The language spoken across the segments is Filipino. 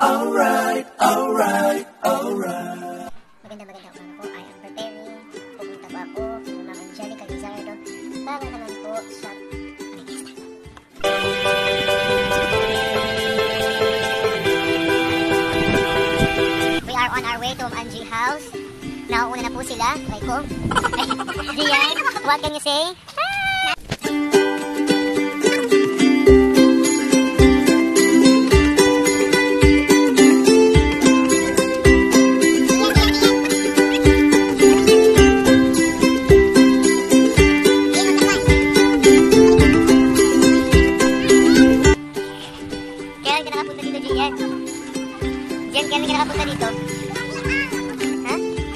Alright, alright, alright. Magandang umaga po. I am preparing. Pupunta po ako kung Ma'am Angelica Lizardo para naman po sa Pangingista. We are on our way to Angie house. Nauuna na po sila. Try ko. Gian, what can you say? Jen, kailan ka nakapunta dito? Ha?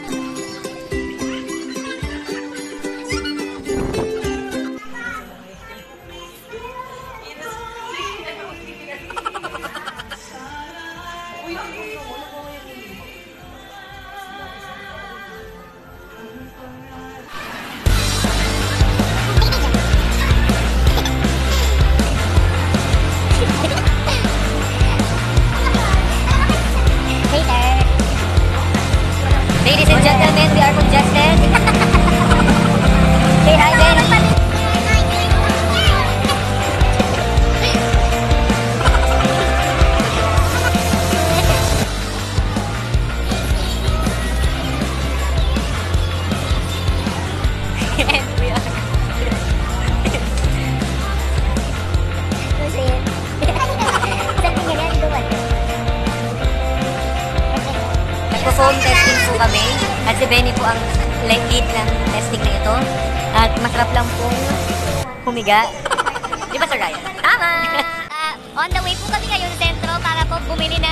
Ladies and gentlemen, we are congested. Say hi, Ben. And we are. Nagpo-phone testing po kami. At si Benny po ang lead ng testing na ito. At masarap lang pong humiga. Di ba, Sir Ryan? Tama! On the way po kami ngayon sa sentro para po bumili